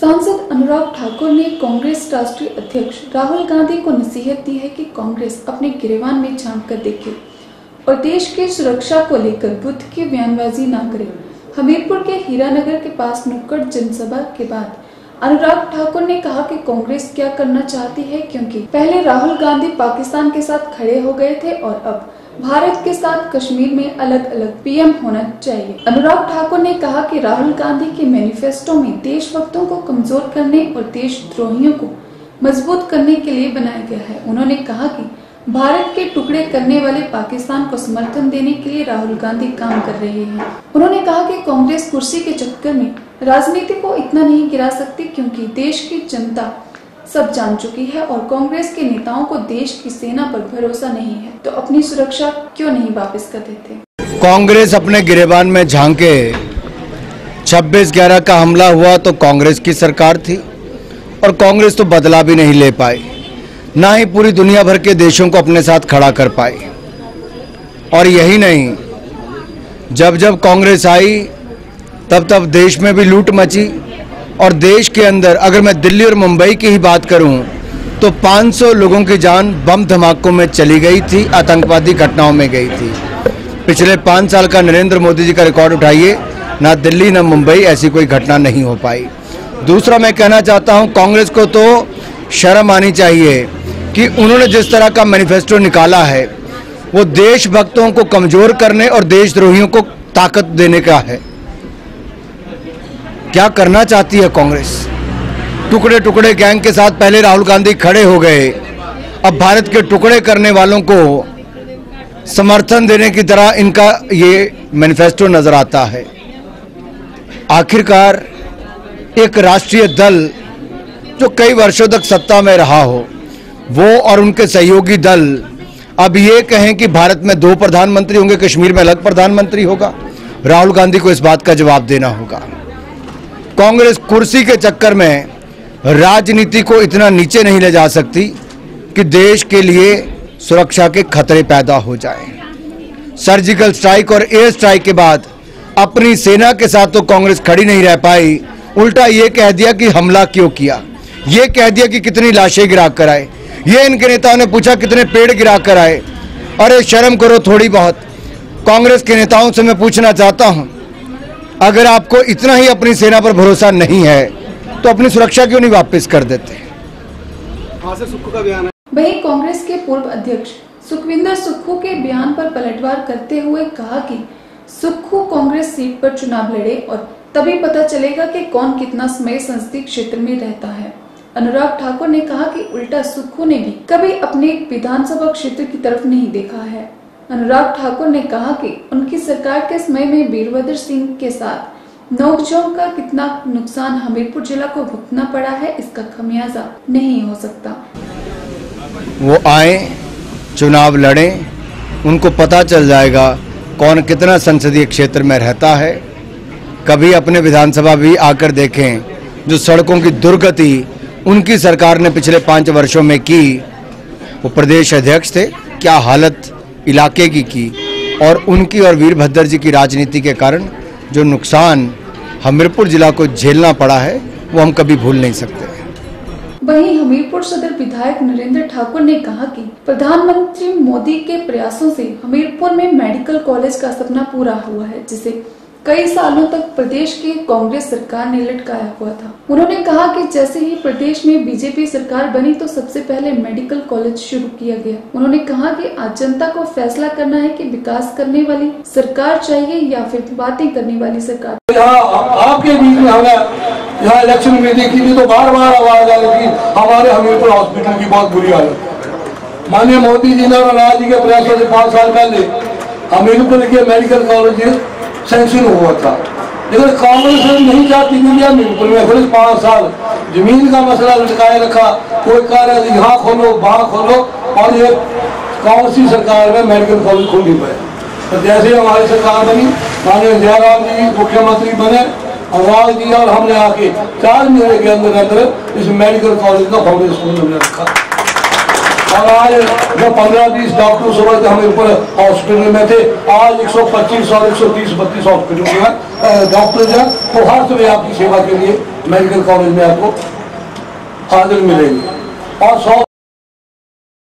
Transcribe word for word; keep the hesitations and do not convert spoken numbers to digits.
सांसद अनुराग ठाकुर ने कांग्रेस राष्ट्रीय अध्यक्ष राहुल गांधी को नसीहत दी है कि कांग्रेस अपने गिरेबान में झांक कर देखे और देश की सुरक्षा को लेकर बुद्ध की बयानबाजी न करे। हमीरपुर के हीरानगर के पास नुक्कड़ जनसभा के बाद अनुराग ठाकुर ने कहा कि कांग्रेस क्या करना चाहती है, क्योंकि पहले राहुल गांधी पाकिस्तान के साथ खड़े हो गए थे और अब भारत के साथ कश्मीर में अलग अलग पीएम होना चाहिए। अनुराग ठाकुर ने कहा कि राहुल गांधी के मैनिफेस्टो में देशभक्तों को कमजोर करने और देशद्रोहियों को मजबूत करने के लिए बनाया गया है। उन्होंने कहा कि भारत के टुकड़े करने वाले पाकिस्तान को समर्थन देने के लिए राहुल गांधी काम कर रहे हैं। उन्होंने कहा कि कांग्रेस कुर्सी के चक्कर में राजनीति को इतना नहीं गिरा सकती, क्योंकि देश की जनता सब जान चुकी है और कांग्रेस के नेताओं को देश की सेना पर भरोसा नहीं है, तो अपनी सुरक्षा क्यों नहीं वापस कर देते। कांग्रेस अपने गिरेबान में झांके। छब्बीस ग्यारह का हमला हुआ तो कांग्रेस की सरकार थी और कांग्रेस तो बदला भी नहीं ले पाई, ना ही पूरी दुनिया भर के देशों को अपने साथ खड़ा कर पाई। और यही नहीं, जब जब कांग्रेस आई तब तब देश में भी लूट मची और देश के अंदर अगर मैं दिल्ली और मुंबई की ही बात करूं तो पाँच सौ लोगों की जान बम धमाकों में चली गई थी, आतंकवादी घटनाओं में गई थी। पिछले पाँच साल का नरेंद्र मोदी जी का रिकॉर्ड उठाइए, ना दिल्ली ना मुंबई ऐसी कोई घटना नहीं हो पाई। दूसरा मैं कहना चाहता हूं, कांग्रेस को तो शर्म आनी चाहिए कि उन्होंने जिस तरह का मैनिफेस्टो निकाला है वो देशभक्तों को कमजोर करने और देशद्रोहियों को ताकत देने का है। क्या करना चाहती है कांग्रेस? टुकड़े टुकड़े गैंग के साथ पहले राहुल गांधी खड़े हो गए, अब भारत के टुकड़े करने वालों को समर्थन देने की तरह इनका ये मैनिफेस्टो नजर आता है। आखिरकार एक राष्ट्रीय दल जो कई वर्षों तक सत्ता में रहा हो, वो और उनके सहयोगी दल अब ये कहें कि भारत में दो प्रधानमंत्री होंगे, कश्मीर में अलग प्रधानमंत्री होगा। राहुल गांधी को इस बात का जवाब देना होगा। कांग्रेस कुर्सी के चक्कर में राजनीति को इतना नीचे नहीं ले जा सकती कि देश के लिए सुरक्षा के खतरे पैदा हो जाएं। सर्जिकल स्ट्राइक और एयर स्ट्राइक के बाद अपनी सेना के साथ तो कांग्रेस खड़ी नहीं रह पाई, उल्टा ये कह दिया कि हमला क्यों किया, ये कह दिया कि कितनी लाशें गिरा कर आए। ये इनके नेताओं ने पूछा कितने पेड़ गिरा कर आए। अरे शर्म करो थोड़ी बहुत। कांग्रेस के नेताओं से मैं पूछना चाहता हूं, अगर आपको इतना ही अपनी सेना पर भरोसा नहीं है तो अपनी सुरक्षा क्यों नहीं वापस कर देते। वहीं कांग्रेस के पूर्व अध्यक्ष सुखविंदर सुक्खू के बयान पर पलटवार करते हुए कहा कि सुक्खू कांग्रेस सीट पर चुनाव लड़े और तभी पता चलेगा कि कौन कितना समय संसदीय क्षेत्र में रहता है। अनुराग ठाकुर ने कहा कि उल्टा सुक्खू ने भी कभी अपने विधानसभा क्षेत्र की तरफ नहीं देखा है। अनुराग ठाकुर ने कहा कि उनकी सरकार के समय में वीरभद्र सिंह के साथ नोकझोंक का कितना नुकसान हमीरपुर जिला को भुगतना पड़ा है, इसका खमियाजा नहीं हो सकता। वो आए, चुनाव लड़ें, उनको पता चल जाएगा कौन कितना संसदीय क्षेत्र में रहता है। कभी अपने विधानसभा भी आकर देखें, जो सड़कों की दुर्गति उनकी सरकार ने पिछले पाँच वर्षों में की। वो प्रदेश अध्यक्ष थे, क्या हालत इलाके की की और उनकी और वीरभद्र जी की राजनीति के कारण जो नुकसान हमीरपुर जिला को झेलना पड़ा है वो हम कभी भूल नहीं सकते। वहीं हमीरपुर सदर विधायक नरेंद्र ठाकुर ने कहा कि प्रधानमंत्री मोदी के प्रयासों से हमीरपुर में मेडिकल कॉलेज का सपना पूरा हुआ है, जिसे कई सालों तक प्रदेश की कांग्रेस सरकार ने लटकाया हुआ था। उन्होंने कहा कि जैसे ही प्रदेश में बीजेपी सरकार बनी तो सबसे पहले मेडिकल कॉलेज शुरू किया गया। उन्होंने कहा कि आज जनता को फैसला करना है कि विकास करने वाली सरकार चाहिए या फिर बातें करने वाली सरकार। यहाँ आपके बीच में हमें यहाँ इलेक्शन में देखी थी तो बार बार आवाज आ रही थी हमारे हमीरपुर हॉस्पिटल की बहुत बुरी हालत। माननीय मोदी जी ने राज जी के प्रयासों से पाँच साल पहले हमीरपुर के मेडिकल कॉलेज सैंक्शन हुआ था, लेकिन कांग्रेस नहीं चाहती थी हमीरपुर में फिर पाँच साल जमीन का मसला लटकाए रखा। कोई कह रहा है यहाँ खोलो वहाँ खोलो, और ये कांग्रेस की सरकार में मेडिकल कॉलेज खोल नहीं पाए। तो जैसे हमारी सरकार बनी, माननीय जयराम जी मुख्यमंत्री बने, अनुराग जी और हमने आके चार महीने के अंदर अंदर इस मेडिकल कॉलेज का फाउंडेशन हमने रखा और आज जो पंद्रह बीस डॉक्टर सुबह थे हमें ऊपर हॉस्पिटल में थे, आज एक सौ पच्चीस और एक सौ तीस बत्तीस हॉस्पिटल में डॉक्टर जो वो हर सुबह आपकी सेवा के लिए मेडिकल कॉलेज में आपको हाजिर मिलेंगे। और सौ